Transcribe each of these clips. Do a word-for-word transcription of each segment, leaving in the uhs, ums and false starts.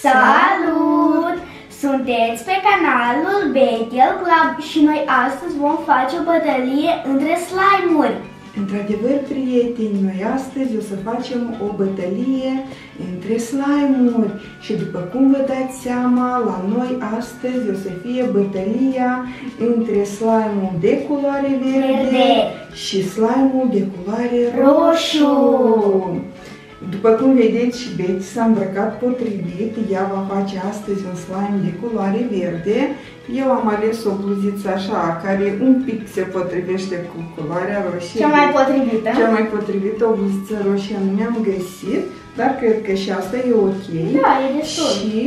Salut! Sunteți pe canalul Betel Club și noi astăzi vom face o bătălie între slime-uri. Într-adevăr, prieteni, noi astăzi o să facem o bătălie între slime-uri și după cum vă dați seama, la noi astăzi o să fie bătălia între slime-ul de culoare verde, verde și slime-ul de culoare roșu. După cum vedeți, și Betty s-a îmbrăcat potrivit, ea va face astăzi un slime de culoare verde. Eu am ales o bluziță așa, care un pic se potrivește cu culoarea roșie. Cea mai potrivită. Cea mai potrivită, o bluziță roșie nu mi-am găsit, dar cred că și asta e ok. Da, e destul. Și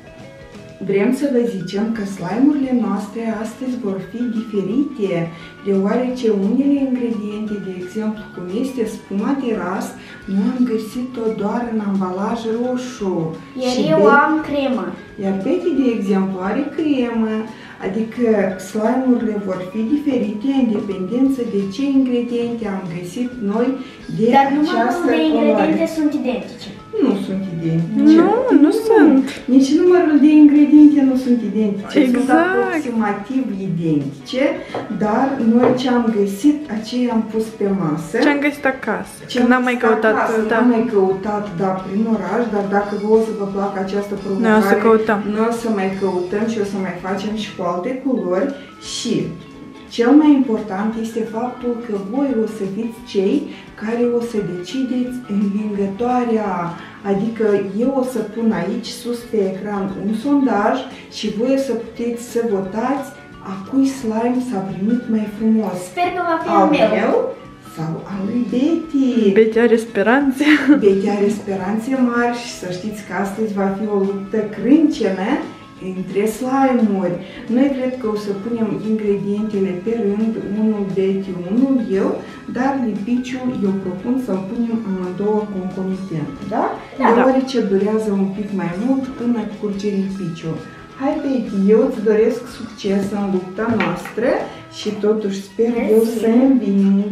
vrem să vă zicem că slime-urile noastre astăzi vor fi diferite, deoarece unele ingrediente, de exemplu, cum este spuma de ras, noi am găsit-o doar în ambalaj roșu. Iar și eu Betty, am cremă. Iar Betty, de exemplu, are cremă, adică slime-urile vor fi diferite în dependență de ce ingrediente am găsit noi de Dar această numărul de ingrediente culoare. sunt identice. Nu sunt identice. Nu, nu, nu sunt. Nici numărul de ingrediente nu sunt identice. Exact. Sunt aproximativ identice, dar noi ce am găsit, aceea am pus pe masă. Ce am găsit acasă. Ce N-am mai căutat, acasă, da. N-am mai căutat, da, prin oraș, dar dacă vă o să vă placă această provocare, Noi o să căutăm. noi o să mai căutăm și o să mai facem și cu alte culori și cel mai important este faptul că voi o să fiți cei care o să decideți învingătoarea, adică eu o să pun aici sus pe ecran un sondaj și voi o să puteți să votați a cui slime s-a primit mai frumos. Sper că va fi Al al meu. meu sau al lui Betty. Betty are speranțe. Betty are speranțe mari și să știți că astăzi va fi o luptă crâncenă între slime-uri. Noi cred că o să punem ingredientele pe rând, unul Betty, unul eu, dar lipiciul eu propun să-l punem amândouă concomitent, da? Da. Deoarece durează un pic mai mult până curge lipiciul. Hai, Betty, eu îți doresc succes în lupta noastră și totuși sper Mersi. eu să înving.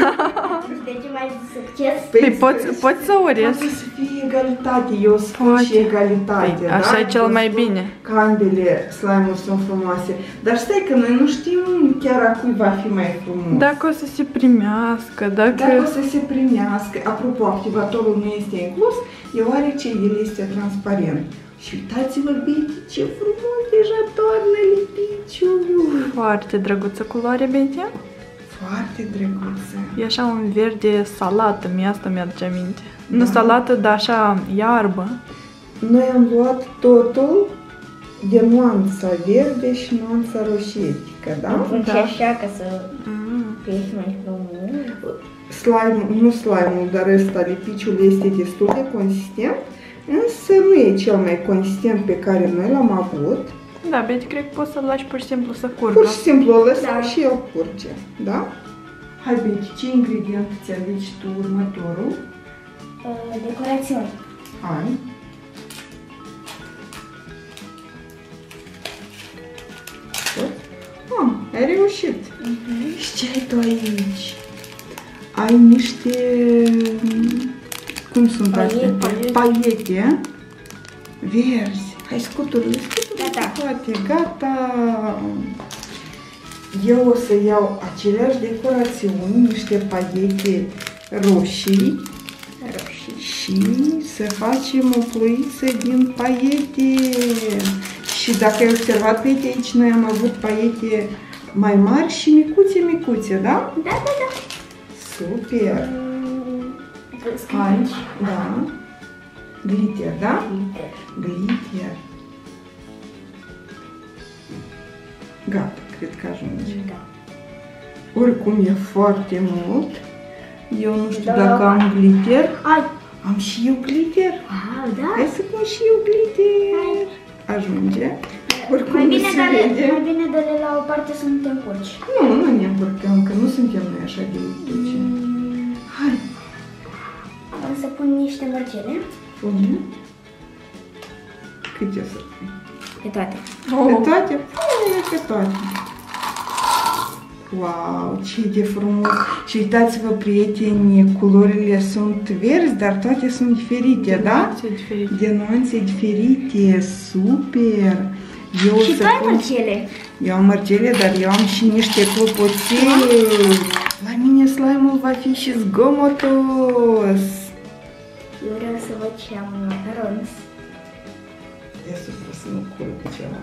De ce mai succes? Păi poți, poți să urezi. Poate să fie egalitate, eu spun Poate. și egalitate, Păi, da? așa e cel Eu mai spun bine. Că ambele slime-uri sunt frumoase. Dar stai că noi nu știm chiar a cui va fi mai frumos. Dacă o să se primească, dacă... Dacă o să se primească. Apropo, activatorul nu este inclus, deoarece el este transparent. Și uitați-vă, Betty, ce frumos deja toarnă lipiciul. Foarte drăguță culoare, Betty. Foarte drăguță. E așa un verde salată, mie asta mi-aduce aminte. Da. Nu salată, dar așa iarbă. Noi am luat totul de nuanța verde și nuanța roșietică, da? Pun și Da. așa ca să Mm. fie mai frumos. Slime, nu slime-ul, dar ăsta, lipiciul este destul de consistent, însă nu e cel mai consistent pe care noi l-am avut. Da, Betty, cred că poți să-l lași pur și simplu să curgă. Pur și simplu o lăsăm Da. și el curge, da? Hai, Betty, ce ingredient ți alegi tu următorul? Uh, decorațiuni. Hai. Ah, ai reușit. Uh-huh. Și ce ai tu aici? Ai niște... Cum sunt astea? Paiete. Paiete verzi. Hai, scuturile, scuturile Gata. toate, gata. Eu o să iau aceleași decorațiuni, niște paiete roșii Roșii. și să facem o ploiță din paiete. Și dacă ai observat, Betty, aici noi am avut paiete mai mari și micuțe, micuțe, da? Da, da, da. Super! Mm, Hai, da. Glitter, da? Glitter. Glitter. Gata, cred că ajunge. Da. Oricum e foarte mult. Eu nu știu Da. dacă am glitter. Ai. Am și eu glitter. Ah, da? Hai să pun și eu glitter. Ajunge. Oricum Mai nu bine, se dă-le, vede. mai bine dă-le la o parte să nu te încurci. Nu, nu ne încurcăm, că nu suntem noi așa de micuțe. Mm, Hai, o să pun niște mărgele. pune. Câte să pun? Pe toate. Pe toate? Pune pe toate. Wow, ce de frumos! Și uitați-vă, prieteni, culorile sunt verzi, dar toate sunt diferite, da? diferite. De nuanțe diferite, super! Eu Și să tu ai pun... mărgele. Eu am mărgele, dar eu am și niște clopoței. La mine slime-ul va fi și zgomotos. Eu vreau să văd ce am în macarons. Ia să vreau să nu curg ceva.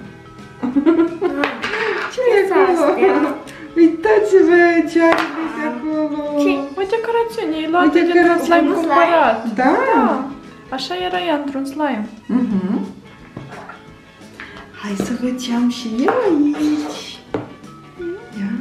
Ce e astea? Uitați-vă ce are de acolo. Ce? O decorațiune, e luată O dintr-un decorațiune. slime Un cumpărat. Da? Așa era ea într-un slime. Mhm. Hai să văd ce am și eu aici. Ia.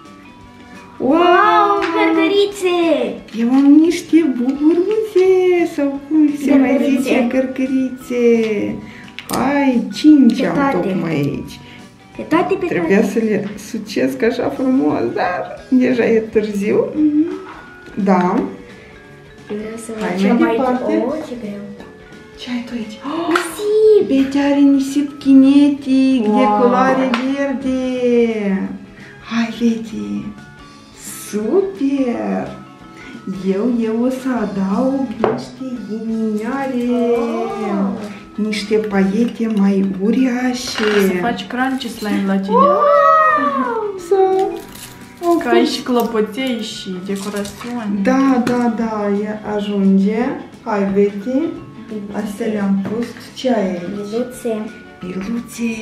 Wow, cărcărițe! Eu am niște buburuțe sau cum se mai Gărgărițe. zice, cărcărițe. Hai, cinci Pe am toate. tocmai aici. Pe toate, pe Trebuia toate. să le sucesc așa frumos, dar deja e târziu. Da. Eu vreau să Hai văd ce mai am aici. departe. Oh, ce greu. Ce ai tu aici? Nisip! Bete are nisip kinetic de Wow. culoare verde. Hai, Bete. Super! Eu, eu o să adaug niște ghinioare, Oh. niște paiete mai uriașe. Să faci crunchy slime la tine. Să... Că ai și clopoței și decorațiuni. Da, da, da, e, ajunge. Hai, Bete. Astea le-am pus. Ce ai aici? Biluțe. Piluțe.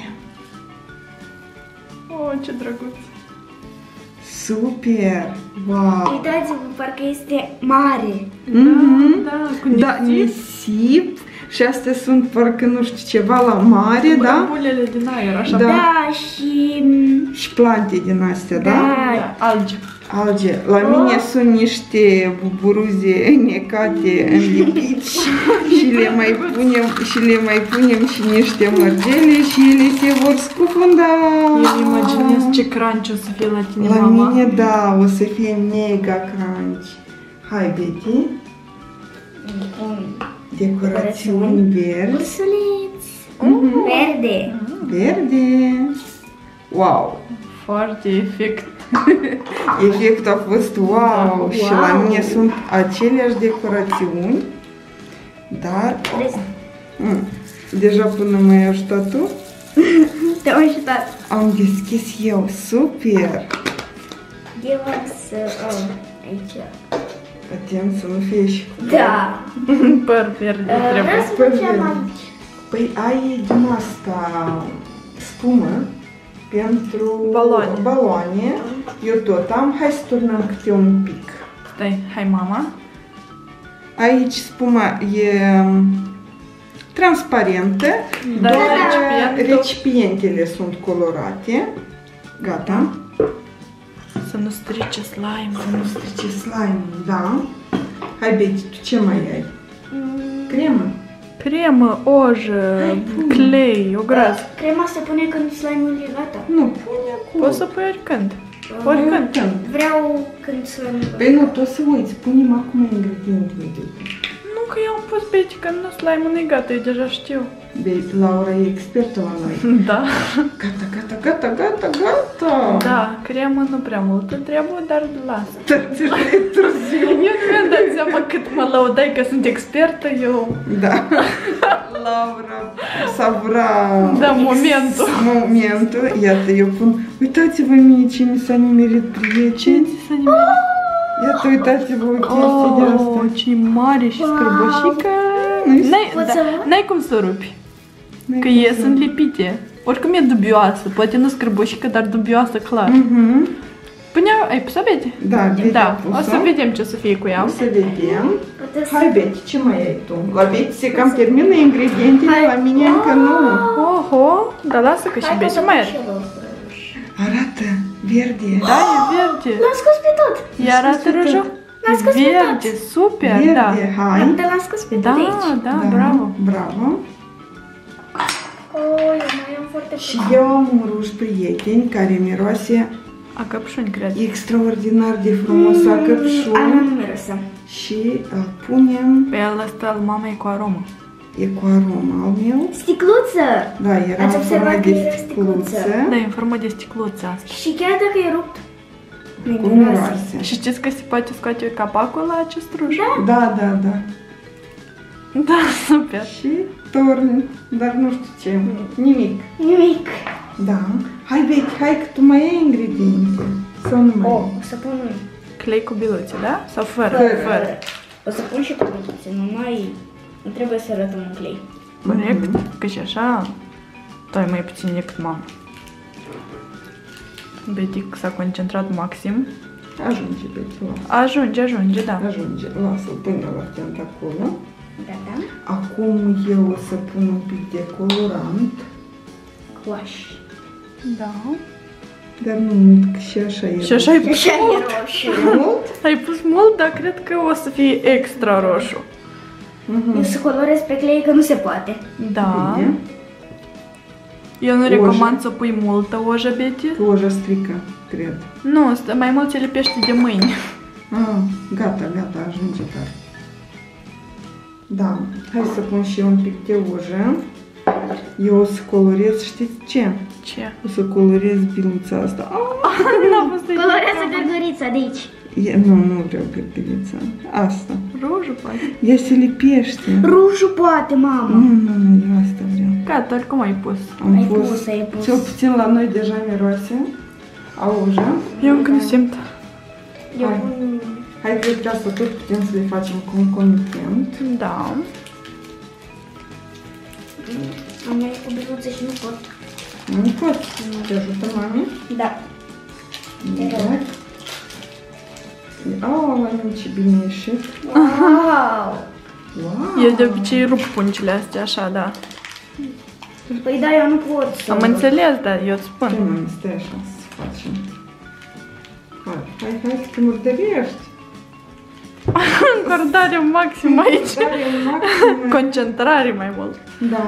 Oh, ce drăguț. Super! Wow! Uitați-vă, parcă este mare. Mhm. Da, cu Da, nisip. nisip. Și astea sunt parcă, nu știu, ceva la mare, da? Bulele din aer, așa. Da. Da, și... Și plante din astea, da? Da. Alge. Alge. La mine sunt niște buburuze necate în lipici și le mai punem și le mai punem și niște mărgele și ele se vor scufunda. Eu imaginez ce crunchy o să fie la tine, La mama. mine, da, o să fie mega crunch. Hai, Bete. Decorațiuni verzi. Ursuleți. Mhm. Verde. Verde. Wow! Foarte efect. Efectul a fost wow! Și la Wow. mine sunt aceleași decorațiuni, dar Vezi? mm, deja până m-ai ajutat tu, Te-am ajutat. am deschis eu. Super! Eu am să... Oh, aici. Atent să nu fie și cu... Da. Păr verde Uh, Vreau trebuie. să văd ce am aici. Păi ai din asta spumă pentru Baloane. baloane. Eu tot am. Hai să turnăm câte un pic. Stai, hai mama. Aici spuma e transparentă, Dar doar recipientul- recipientele sunt colorate. Gata. Să nu strice slime. Să nu strice slime, da. Hai, Bete, tu ce mai ai? Cremă? Cremă, ojă, Hai, pune. clei, o groază. Crema se pune când slime-ul e gata. Nu, pune acum. Poți să pui oricând. Oricând. Oricând. Vreau când slime-ul e Păi nu, tu o să uiți, punem acum ingredientele. Bete. Nu că eu am pus beci, că nu slime-ul nu-i gata, eu deja știu. Bete, Laura e expertă la noi. Da. Gata, gata, gata, gata, gata. Da, cremă nu prea multă trebuie, dar las. Târziu, târziu. Eu nu mi-am dat seama cât mă laudai că sunt expertă, eu... Da. Laura savura Da, momentul. momentul. Iată, eu pun... Uitați-vă mie ce mi s-a nimerit, prieteni. Ce ți s-a nimerit? Iată, uitați-vă o chestie de Oh, asta. ce mare și scârboșică. Nu-i N-ai Pot da, să văd? n-ai cum să rupi, N-ai că cum e, să- sunt lipite. Oricum e dubioasă, poate nu scârboșică, dar dubioasă, clar. Mhm. Până ai pus-o, Bete? Da, Bete a Da, o pus-o. să vedem ce o să fie cu ea. O să vedem. Puteți să- Hai, Bete, ce mai ai tu? La Bete se cam termină ingredientele, Hai. la mine încă nu. Oho, dar lasă că și Hai că Bete să mai pun are. și roșu. Arată, verde. Da, e verde. L-am scos pe tot. E arată scos pe rojo? L-am scos pe Verde, super, Verde, da. hai. Dar l-am scos pe tot Da, aici. da, bravo. Bravo. Oh, eu mai am foarte Și eu am un ruj, prieteni, care miroase A căpșuni, cred. extraordinar de frumos a Am căpșuni mirosă. și îl punem, Pe el ăsta al mamei cu aromă. e cu aroma al meu. Sticluță. Da, era Ați în observat formă că de era sticluță? sticluță. Da, e în formă de sticluță asta. Și chiar dacă e rupt, cu miroase. Și știți că se poate scoate capacul la acest ruj? Da, da, da. Da, super. Și torn, dar nu știu ce. Nimic. Nimic. Da. Hai, Betty, hai că tu mai ai ingrediente. Sau nu mai O, ai? o să pun un... Clei cu biluțe, da? Sau fără? Fără. Fără. O să pun și cu biluțe, nu mai... Nu trebuie să arătăm un clei. Corect? Mhm. Că și așa, tu ai mai puțin decât mama. Betty s-a concentrat maxim. Ajunge, Betty, lasă. Ajunge, ajunge, da. Ajunge, lasă-l până la atent acolo. Gata? Acum eu o să pun un pic de colorant, Coaș. Da. dar nu mult, că și așa e. Și așa ai Și pus așa e mult. roșu. mult? Ai pus mult, dar cred că o să fie extra roșu. Mhm. Eu să colorez pe clei că nu se poate. Da. Bine. Eu nu Ojă. recomand să pui multă ojă, Betty. Că oja strică, cred. Nu, stă- mai mult se lipește de mâini. Ah, gata, gata, ajunge tare. Da, hai să pun și eu un pic de ojă. Eu o să colorez, știți ce? Ce? O să colorez biluța asta. Ah, N-a fost de Colorează gărgărița de aici. e, nu, nu vreau gârgălița. Asta. rojul, poate. Ea se lipește. Rujul poate, mama. Nu, nu, nu, eu asta vreau. Gata, oricum ai pus. Am Ai pus, pus, ai pus. cel puțin la noi deja miroase. Auja. Eu încă nu simt. Eu Hai. pun... Hai că pe asta tot putem să le facem concomitent. Da. Am mai cu biluțe și nu pot. Nu pot. Te ajută mami? Da. Exact. Oh, mami, ce bine a ieșit. Wow! Wow. Eu de obicei rup puncile astea, așa, da. Păi da, eu nu pot să... Am înțeles, dar eu îți Ce spun. mami, stai așa să facem. Hai, hai, hai că te murdărești. Încordare maxim aici. Tare maximă. Concentrare mai mult. Da.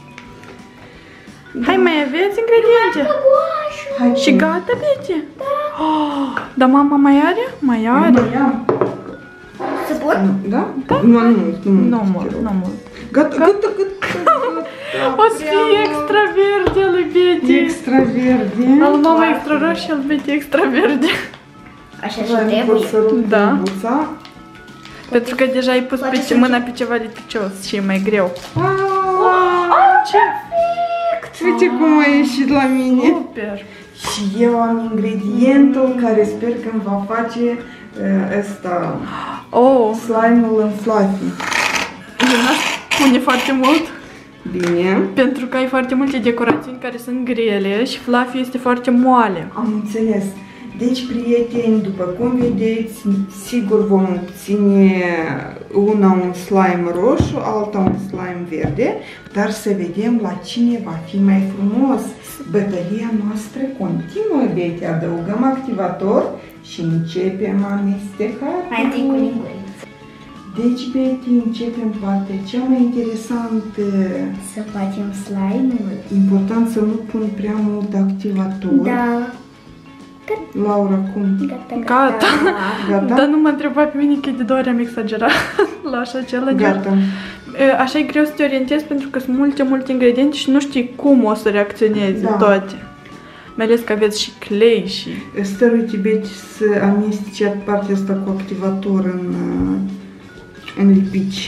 Hai, mai aveți ingrediente? Hai, Și gata, Betty? Da. Oh, dar mama mai are? Mai are? Mai am. Să pun? Da? Da? Nu, nu, nu. Nu te mult, rog. nu mult. Gata, gata, gata. O să fie extra verde lui Betty. Extra verde. Al mama extra roșie, al Betty extra verde. Așa și Hai, pot să trebuie. rup Da. buța. Pentru că deja ai pus Poate pe să mâna pe ceva lipicios și e mai greu. Ah, Ce? uite cum a ieșit la mine. Super! Și eu am ingredientul care sper că îmi va face uh, ăsta, Oh, slime-ul în fluffy. eu n-aș pune foarte mult, Bine. pentru că ai foarte multe decorațiuni care sunt grele și fluffy este foarte moale. Am înțeles. Deci, prieteni, după cum vedeți, sigur vom obține una un slime roșu, alta un slime verde, dar să vedem la cine va fi mai frumos. Bătălia noastră continuă, Betty, adăugăm activator și începem amestecarea. Mai întâi cu linguriță. Deci, Betty, începem partea cea mai interesantă. Să facem slime-ul. Important să nu pun prea mult activator. Da. Laura, cum? Gata, Gata. Gata? Dar nu mă întreba pe mine că de două ori am exagerat la așa ceva. Gata. Așa e greu să te orientezi pentru că sunt multe, multe ingrediente și nu știi cum o să reacționeze Da. toate. Mai ales că aveți și clei și... Stă, uite, Betty, să amesteci partea asta cu activator în, în lipici.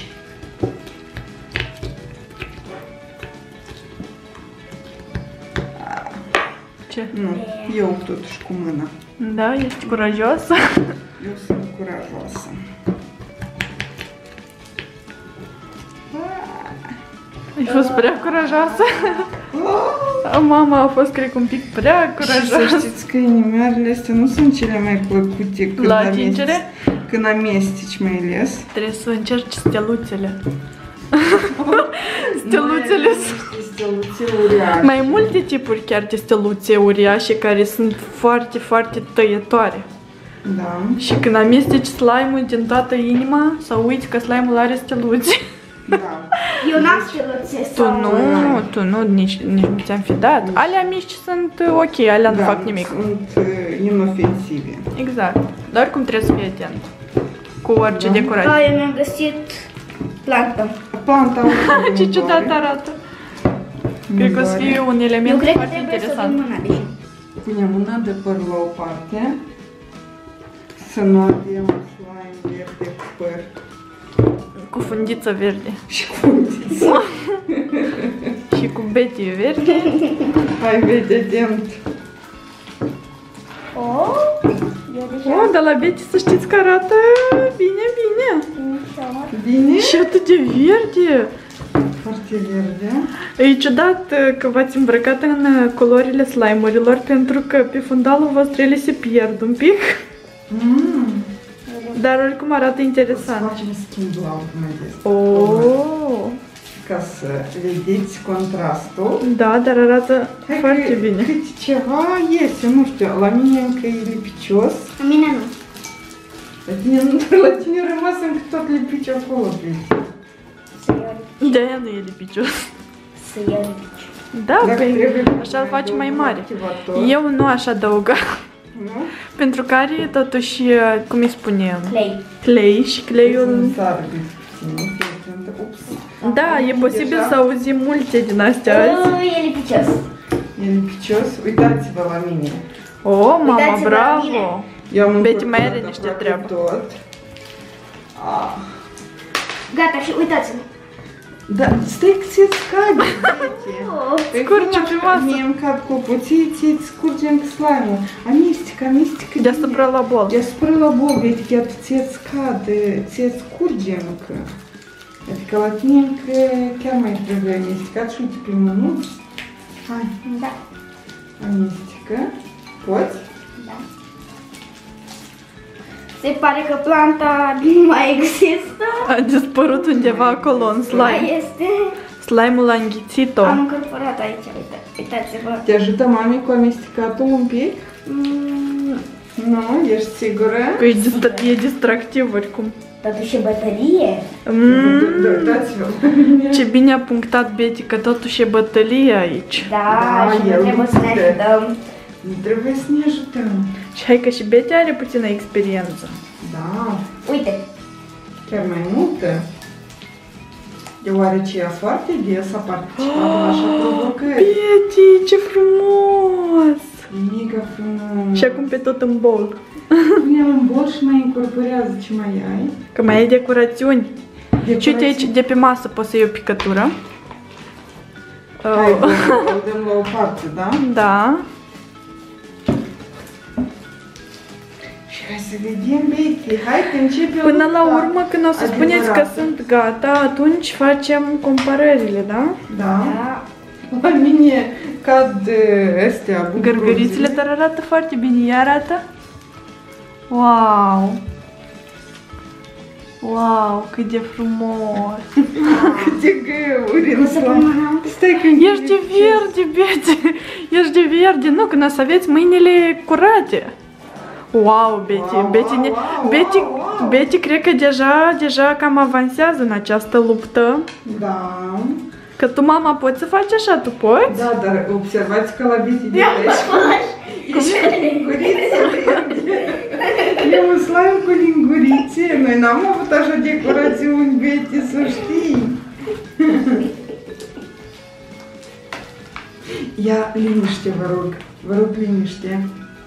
Ce? Nu, eu totuși cu mâna. Da, ești curajos? Eu sunt curajoasă. Ai fost prea curajoasă? Mama a fost, cred, un pic prea Și să curajoasă. știți că inimioarele astea nu sunt cele mai plăcute când, La amesteci, atingere? când amesteci mai ales. Trebuie să încerci steluțele. Steluțele sunt... Steluțe uriașe. Mai multe tipuri chiar de steluțe uriașe care sunt foarte, foarte tăietoare. Da. Și când amesteci slime-ul din toată inima, sau uiți că slime-ul are steluțe. Da. Eu n-am steluțe Tu sau... nu, tu nu, nici, nici nu ți-am fi dat. Alea mici sunt uh, ok, alea nu Da, fac nimic. sunt uh, inofensive. Exact. Dar oricum trebuie să fii atent cu orice Da. decorație. Da, eu mi-am găsit planta. Planta Ce ciudat arată. Cred că o să fie un Eu element cred că foarte trebuie să interesant. dăm mâna, deci. Punem mâna de păr la o parte. să nu avem slime verde cu păr. Cu fundiță verde. Și cu fundiță. Și cu betie verde. Hai, vedem. Oh, eu deja... Oh, dar la betie să știți că arată bine, bine. Bine? Și atât de verde. Foarte verde. E ciudat că v-ați îmbrăcat în culorile slime-urilor pentru că pe fundalul vostru ele se pierd un pic. Mm. Dar oricum arată Să interesant. facem schimb la mai des. Oh, Ca să vedeți contrastul. da, dar arată Hai foarte că bine. câte ceva iese, nu știu, la mine încă e lipicios. La mine nu. La tine, nu, la tine a rămas încă tot lipici acolo, vezi. Să iau lipici. De-aia nu e lipicios. Să iau lipici. Da, Dacă păi, trebuie așa îl faci mai adăugăm mare. activator, Eu nu aș adăuga. Nu? Pentru că are totuși, cum îi spunem, Clay. clay și clayul... Sunt arbi puțin, fii atentă. Ups. Da, e posibil Deja? să auzim multe din astea azi. Oh, e lipicios. E lipicios? Uitați-vă la mine. Oh, mama, Uitați-vă la mine. bravo! Eu am Betty mai are încurcat niște aproape treabă. Tot. Ah. Gata, și uitați-vă. Da, stai că ți-ți scade, Betty. Oh. Păi Scurge cum pe așa, masă. Mie îmi cad copoții, ți-ți scurge încă slime-ul. Amestecă, amestecă bine. Deasupra la bol. Deasupra la bol, Betty, chiar ți-ți scade, ți-ți scurge încă. Adică la tine încă chiar mai trebuie amestecat și uite pe mânuți. Hai, Da. amestecă. Poți? Da. Se pare că planta nu mai există. A dispărut undeva acolo în slime. Mai este. Slime-ul a înghițit-o. Am încorporat aici, uite, uitați-vă. Te ajută mami cu amestecatul un pic? Mm, Nu? Ești sigură? Că e, dist- e distractiv oricum. totuși e bătălie. Mm, Uitați-vă. ce bine a punctat Betty, că totuși e bătălie aici. Da, Da, și nu el trebuie să ne uite. ajutăm. Nu trebuie să ne ajutăm. Și hai că și Betty are puțină experiență. Da, Uite, chiar mai multă. Deoarece ea foarte des a participat la așa provocări. Betty, ce frumos! E mega frumos. Și acum pe tot în bol. Pune în bol și mai incorporează ce mai ai. Că mai ai decorațiuni. Decorații. Și uite aici, de pe masă poți să iei o picătură. Hai, Oh, o dăm la o parte, da? da. Și hai să vedem, Betty. Hai că începe Până la lupta urmă, când o să spuneți că adevărată. sunt gata, atunci facem comparările, da? Da. da. La mine cad eh, astea Gărgărițele, dar arată foarte bine. Ea arată? Wow! Wow, cât de frumos! Câte găuri O în să pun slime. mâna. Stai că Ești de verde, Betty! Ești de verde! Nu, când o să aveți mâinile curate! Wow, Betty! Wow, Betty, wow, ne- wow, Betty, wow, wow. Betty cred că deja, deja cam avansează în această luptă. Da. Că tu, mama, poți să faci așa, tu poți? Da, dar observați că la Betty de Ia aici mă faci. e lingurițe verde. E un slime cu lingurițe. Noi n-am avut așa decorațiuni, Betty, să știi. Ia liniște, vă rog. Vă rog liniște.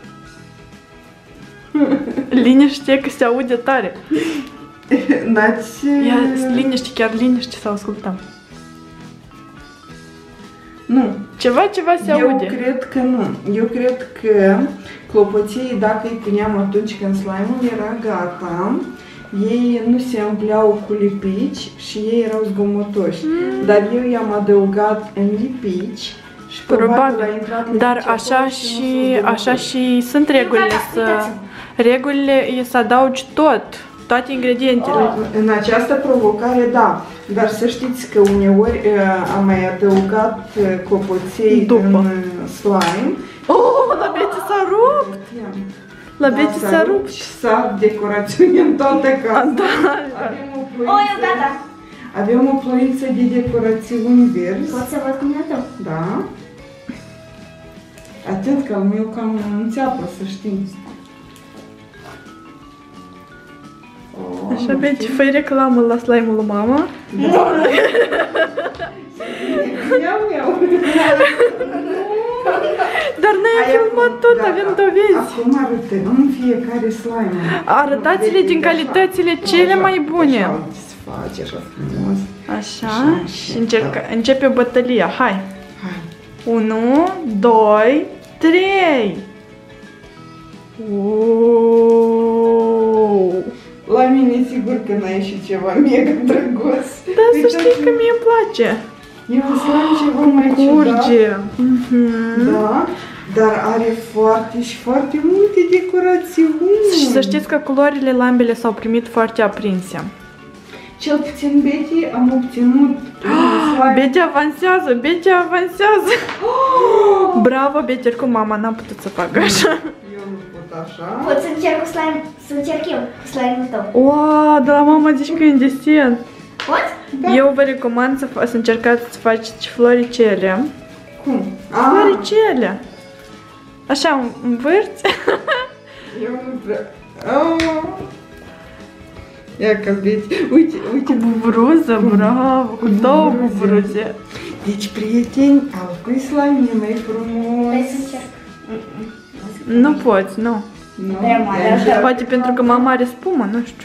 Liniște, că se aude tare. N-ați... Ia, liniște, chiar liniște să ascultăm. Nu. Ceva, ceva se Eu aude. cred că nu. Eu cred că clopoței, dacă îi puneam atunci când slime-ul era gata, ei nu se umpleau cu lipici și ei erau zgomotoși. Mm. Dar eu i-am adăugat în lipici și probabil, Probabil. a intrat Dar lipici așa acolo și, nu s-au așa zgomotos. și sunt regulile Gata, să... uitați-vă. Regulile e să adaugi tot, toate ingredientele. Oh. În această provocare, da. Dar să știți că uneori uh, am mai adăugat uh, clopoței După. în uh, slime. Oh, la Betty s-a rupt! La Da, Betty s-a rupt. și s-a decorațiune în toată casa. Da. Avem o O, ploiță, eu gata. avem o ploiță de decorațiuni verzi. Pot să văd cum e tău? Da. Atent că al meu cam înțeapă, să știi. Oh, Așa, nu Betty, știu. fă reclamă la slime-ul lui mama. Iau, iau. Dar noi am Hai filmat acum, tot, gata. avem dovezi. Acum arătăm fiecare slime. Arătați-le din calitățile cele mai bune. Așa, se face așa frumos. Așa, Așa, și și încerca, începe bătălia. Hai. Hai. unu, doi, trei. Wow. La mine sigur că n-ai ieșit ceva mega drăguț. Da, să Uitați, știi că mie îmi place. E un slime ceva mai ciudat. Curge. Mhm. Da, dar are foarte și foarte multe decorațiuni. Și să știți că culorile lambele s-au primit foarte aprinse. Cel puțin Betty am obținut un slime. Betty avansează, Betty avansează. Bravo, Betty, oricum mama n-a putut să facă așa. Eu nu pot așa. Pot să încerc cu slime, să încerc eu cu slime-ul tău. Wow, de la mama zici că e în desen. Pot? Da. Eu vă recomand să, fa să încercați să faceți floricele. Cum? Floricele. Așa, învârți. Eu nu vreau. Oh. Ia că Betty. Uite, uite. Bubruză, bravo, cu două bubruze. Deci, prieteni, al cui slime e mai frumos? Hai să încerc. Nu poți, nu. Nu? Prea mare, Ia așa. încerc. Poate pentru că mama are spumă, nu știu.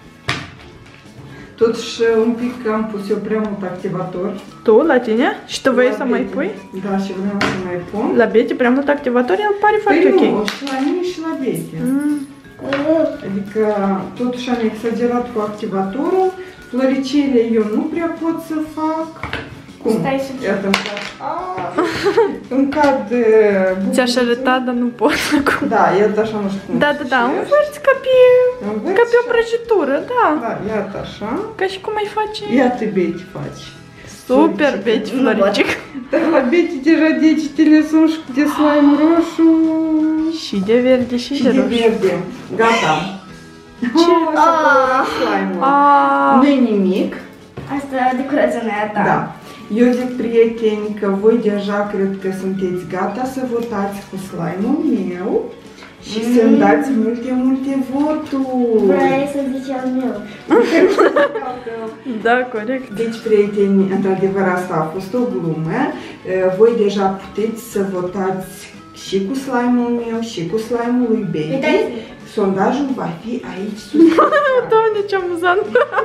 Totuși, un pic am pus eu prea mult activator. Tu, la tine? Și tu vrei La să mai Betty. pui? Da, și vreau să mai pun. La Betty prea mult activator, el pare foarte Păi ok. nu, și la mine și la Betty. Mm. Adică, totuși am exagerat cu activatorul. Floricele eu nu prea pot să fac. Cum? Stai să- Iată, îmi cad. Ah, îmi cad uh, Ți-aș bucluțul. arăta, dar nu pot acum. Da, iată așa, nu știu cum. Da, da, da, să învârți ca pe, Învârți ca pe o și- prăjitură, da. Da, iată așa. Ca și cum ai face. Iată Betty faci. Super, Floricică. Betty, Nu pot. floricic. Dar la Betty deja degetele sunt și de slime roșu. Și de verde și Și de de roșu. verde. Gata. Ce? Oh, s-a colorat slime-ul. Ah, Nu-i nimic. Asta decorează mea ta. Da. Eu zic, prieteni, că voi deja cred că sunteți gata să votați cu slime-ul meu și Mm. să-mi dați multe, multe voturi. Vrei să zici al meu. da, corect. Deci, prieteni, într-adevăr, asta a fost o glumă. Voi deja puteți să votați și cu slime-ul meu și cu slime-ul lui Betty. Uitați. Sondajul va fi aici sus. Doamne, ce amuzant.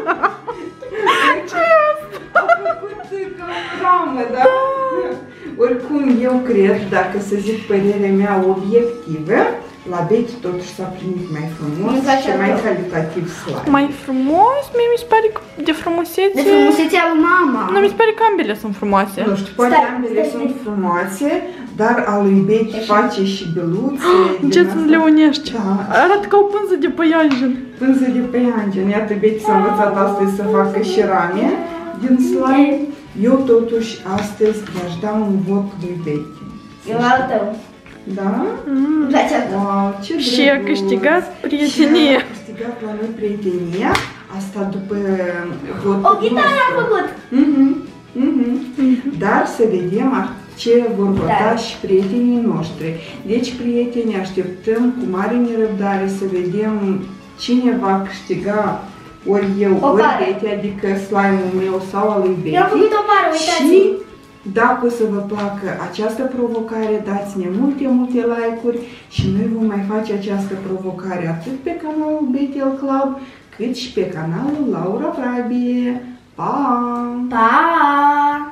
A făcut ca o dramă, da? Oricum, eu cred, dacă să zic părerea mea obiectivă, la Betty totuși s-a primit mai frumos Îmi place și mai atât. calitativ slime. Mai frumos? Mie mi se pare că de frumusețe... De frumusețea lui mama. Nu, mi se pare că ambele sunt frumoase. Nu știu, poate Stai, ambele stai, sunt stai. frumoase, dar a lui Betty Așa. face și beluțe. din Ce asta. sunt leonești? Da. Arată ca o pânză de păianjen. Pânză de păianjen. Iată, Betty s-a învățat astăzi să facă și rame din slime. Eu totuși astăzi i-aș da un vot lui Betty. Eu al tău. Da? Mm. Îmi place al tău. Wow, ce Și a drăguț. câștigat prietenie. Și a câștigat la noi prietenia. Asta după votul O chitară am nostru. făcut. Mhm, mhm. Dar să vedem ce vor vota Da. și prietenii noștri. Deci, prieteni, așteptăm cu mare nerăbdare să vedem cine va câștiga, ori eu, O ori pară. Betty, adică slime-ul meu sau al lui Betty. Eu am făcut o pară, uitați. Și dacă o să vă placă această provocare, dați-ne multe, multe like-uri și noi vom mai face această provocare atât pe canalul Betty Club, cât și pe canalul Laura Vrabie. Pa! Pa!